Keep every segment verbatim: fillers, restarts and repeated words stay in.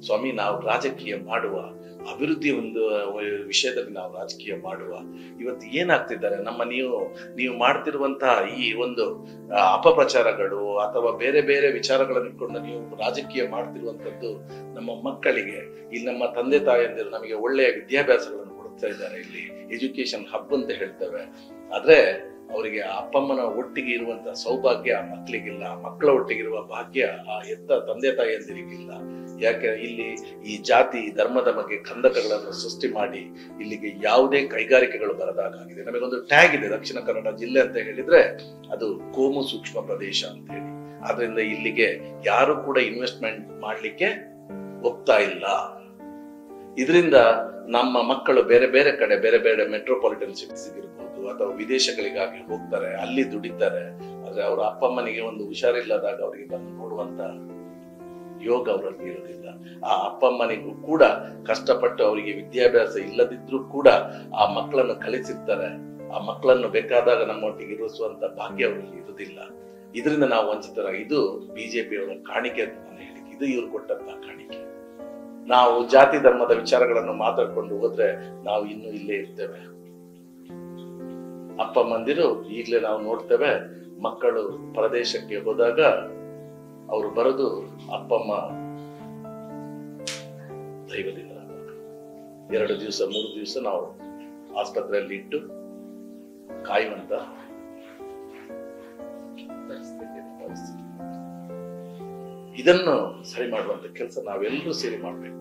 ಸ್ವಾಮಿ ನಾವು ರಾಜಕೀಯ ಮಾಡುವ, ಅಭಿವೃದ್ಧಿ ಒಂದು ವಿಷಯದಲ್ಲಿ ನಾವು ರಾಜಕೀಯ ಮಾಡುವ. ಇವತ್ತು ಏನಾಗ್ತಿದ್ದಾರೆ ನಮ್ಮ ನೀವು ನೀವು ಮಾಡ್ತಿರುವಂತಹ ಈ ಒಂದು ಅಪಪ್ರಚಾರಗಳು ಅಥವಾ ಬೇರೆ ಬೇರೆ ವಿಚಾರಗಳನ್ನು ಇಟ್ಕೊಂಡು ನೀವು ರಾಜಕೀಯ ಮಾಡ್ತಿರುವಂತದ್ದು ನಮ್ಮ ಮಕ್ಕಳಿಗೆ, ಇಲ್ಲಿ ನಮ್ಮ ತಂದೆ ತಾಯಿಯಂದಿರು ನಮಗೆ ಒಳ್ಳೆಯ ವಿದ್ಯಾಭ್ಯಾಸಗಳನ್ನು ಕೊಡ್ತಾ ಇದ್ದಾರೆ, ಇಲ್ಲಿ ಎಜುಕೇಶನ್ ಹಬ್ ಅಂತ ಹೇಳ್ತೇವೆ. ಆದ್ರೆ ಅವರಿಗೆ ಅಪ್ಪಮ್ಮನ ಒಟ್ಟಿಗೆ ಇರುವಂತ ಸೌಭಾಗ್ಯ ಆ ಮಕ್ಕಳಿಗಿಲ್ಲ, ಮಕ್ಕಳ ಒಟ್ಟಿಗಿರುವ ಭಾಗ್ಯ ಆ ಎತ್ತ ತಂದೆ ತಾಯಿಯಂದಿರಿಗಿಲ್ಲ. ಯಾಕೆ ಇಲ್ಲಿ ಈ ಜಾತಿ ಧರ್ಮದ ಬಗ್ಗೆ ಕಂದಕಗಳನ್ನು ಸೃಷ್ಟಿ ಮಾಡಿ ಇಲ್ಲಿಗೆ ಯಾವುದೇ ಕೈಗಾರಿಕೆಗಳು ಬರದಾಗಿದೆ. ನಮಗೊಂದು ಟ್ಯಾಗ್ ಇದೆ ದಕ್ಷಿಣ ಕನ್ನಡ ಜಿಲ್ಲೆ ಅಂತ ಹೇಳಿದ್ರೆ ಅದು ಕೋಮು ಸೂಕ್ಷ್ಮ ಪ್ರದೇಶ ಅಂತ ಹೇಳಿ. ಆದ್ರಿಂದ ಇಲ್ಲಿಗೆ ಯಾರು ಕೂಡ ಇನ್ವೆಸ್ಟ್ಮೆಂಟ್ ಮಾಡ್ಲಿಕ್ಕೆ ಹೋಗ್ತಾ ಇಲ್ಲ. ಇದರಿಂದ ನಮ್ಮ ಮಕ್ಕಳು ಬೇರೆ ಬೇರೆ ಕಡೆ ಬೇರೆ ಬೇರೆ ಮೆಟ್ರೋಪಾಲಿಟನ್ ಸಿಟೀಸ್ ಇರ್ಬೋದು ಅಥವಾ ವಿದೇಶಗಳಿಗಾಗಿ ಹೋಗ್ತಾರೆ, ಅಲ್ಲಿ ದುಡಿತಾರೆ. ಆದ್ರೆ ಅವರ ಅಪ್ಪಮ್ಮನಿಗೆ ಒಂದು ಹುಷಾರಿಲ್ಲದಾಗ ಅವರಿಗೆ ಬಂದು ನೋಡುವಂತ ಯೋಗ ಅವರಲ್ಲಿ ಇರೋದಿಲ್ಲ. ಆ ಅಪ್ಪಮ್ಮನಿಗೂ ಕೂಡ ಕಷ್ಟಪಟ್ಟು ಅವರಿಗೆ ವಿದ್ಯಾಭ್ಯಾಸ ಇಲ್ಲದಿದ್ರೂ ಕೂಡ ಆ ಮಕ್ಕಳನ್ನು ಕಲಿಸಿರ್ತಾರೆ. ಆ ಮಕ್ಕಳನ್ನು ಬೇಕಾದಾಗ ನಮ್ಮೊಟ್ಟಿಗೆ ಇರಿಸುವಂತ ಭಾಗ್ಯ ಅವರಲ್ಲಿ ಇರುವುದಿಲ್ಲ. ಇದರಿಂದ ನಾವು ವಂಚಿತರ. ಇದು ಬಿಜೆಪಿಯವರ ಕಾಣಿಕೆ ಅಂತ ನಾನು ಹೇಳಿ, ಇದು ಇವ್ರು ಕೊಟ್ಟಂತ ಕಾಣಿಕೆ. ನಾವು ಜಾತಿ ಧರ್ಮದ ವಿಚಾರಗಳನ್ನು ಮಾತಾಡ್ಕೊಂಡು ಹೋದ್ರೆ ನಾವು ಇನ್ನೂ ಇಲ್ಲೇ ಇರ್ತೇವೆ. ಅಪ್ಪ ಮಂದಿರು ಈಗಲೇ ನಾವು ನೋಡ್ತೇವೆ, ಮಕ್ಕಳು ಪ್ರದೇಶಕ್ಕೆ ಹೋದಾಗ ಅವರು ಬರೋದು ಅಪ್ಪಮ್ಮ ದೈವದಿಂದ ಎರಡು ದಿವಸ ಮೂರು ದಿವಸ ನಾವು ಆಸ್ಪತ್ರೆಯಲ್ಲಿ ಇಟ್ಟು ಕಾಯುವಂತ ಪರಿಸ್ಥಿತಿ. ಇದನ್ನು ಸರಿ ಮಾಡುವಂತ ಕೆಲಸ ನಾವೆಲ್ಲರೂ ಸೇರಿ ಮಾಡ್ಬೇಕು.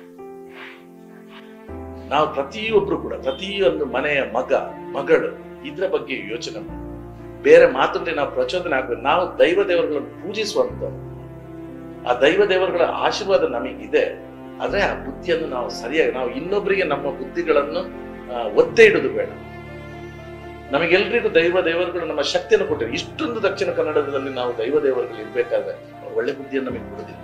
ನಾವು ಪ್ರತಿಯೊಬ್ರು ಕೂಡ ಪ್ರತಿಯೊಂದು ಮನೆಯ ಮಗ ಮಗಳು ಇದ್ರ ಬಗ್ಗೆ ಯೋಚನೆ ಮಾಡಿ ಬೇರೆ ಮಾತುಗಳಲ್ಲಿ ನಾವು ಪ್ರಚೋದನೆ ಆಗ್ಬೇಕು. ನಾವು ದೈವ ದೇವರುಗಳನ್ನು ಪೂಜಿಸುವಂತ ಆ ದೈವ ದೇವರುಗಳ ಆಶೀರ್ವಾದ ನಮಗಿದೆ. ಆದ್ರೆ ಆ ಬುದ್ಧಿಯನ್ನು ನಾವು ಸರಿಯಾಗಿ ನಾವು ಇನ್ನೊಬ್ಬರಿಗೆ ನಮ್ಮ ಬುದ್ಧಿಗಳನ್ನು ಒತ್ತೆ ಇಡುದು ಬೇಡ. ನಮಗೆಲ್ರಿಗೂ ದೈವ ದೇವರುಗಳು ನಮ್ಮ ಶಕ್ತಿಯನ್ನು ಕೊಟ್ಟಿದೆ. ಇಷ್ಟೊಂದು ದಕ್ಷಿಣ ಕನ್ನಡದಲ್ಲಿ ನಾವು ದೈವ ದೇವರುಗಳು ಇರ್ಬೇಕಾದ್ರೆ ಒಳ್ಳೆ ಬುದ್ಧಿಯನ್ನು ನಮಗೆ ಕೊಡುದಿಲ್ಲ.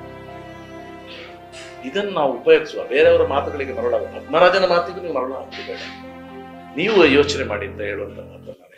ಇದನ್ನು ನಾವು ಉಪಯೋಗಿಸುವ. ಬೇರೆಯವರ ಮಾತುಗಳಿಗೆ ಮರಳ ಪದ್ಮರಾಜನ ಮಾತಿಗೂ ನೀವು ಮರಳ ಹಾಕಬೇಡ. ನೀವು ಯೋಚನೆ ಮಾಡಿ ಅಂತ ಹೇಳುವಂತ ಮಾತನ್ನ